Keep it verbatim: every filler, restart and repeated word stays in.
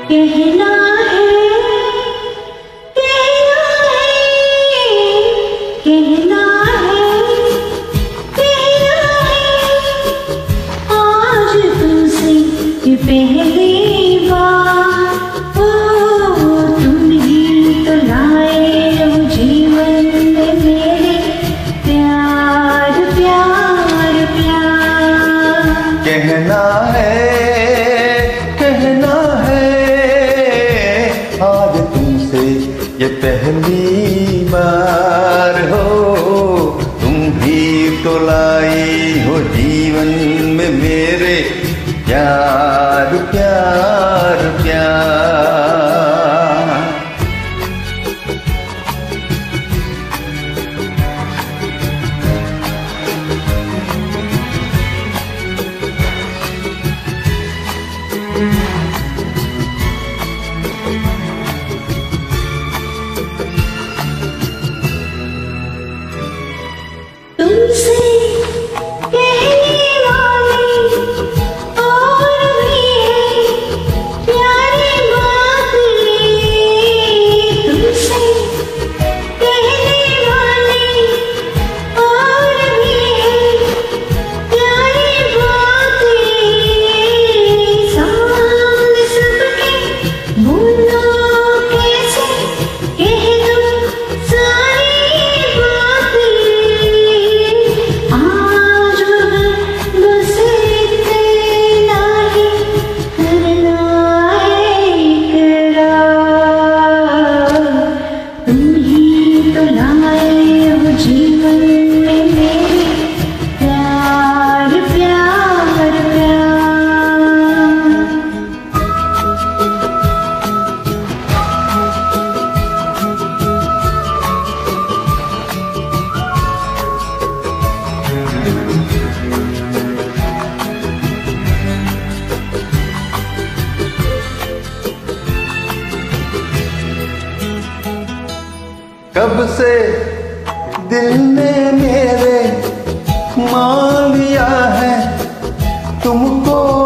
कहना है, कहना है, कहना है, कहना है, आज तुमसे ये पहली बार। ओ तुम ही तो लाए हो जीवन में मेरे प्यार प्यार प्यार। कहना है, कहना है, आज तुमसे ये पहली बार हो। तुम ही तो लाई हो जीवन में मेरे प्यार प्यार प्यार। तुमसे कहने वाली और भी है प्यारी बातें। तुमसे कहने वाली और भी है प्यारी बातें। सामने सबके बोलो कैसे कह दूं सारी बातें। आज बस इतना ही करना है इकरार। तुम ही तो लाए हो जीवन में मेरे प्यार प्यार प्यार। कब से दिल ने मेरे मान लिया है तुमको।